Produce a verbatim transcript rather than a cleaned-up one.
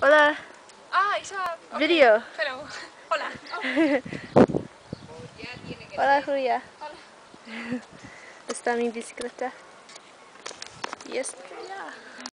Hola. Ah, esa... Okay. Video. Hello. Hola. Hola, Julia. Hola. Está mi bicicleta. Y esto ya.